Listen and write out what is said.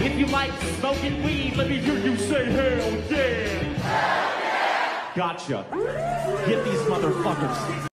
If you like smoking weed, let me hear you say hell yeah. Hell yeah. Gotcha. Get these motherfuckers.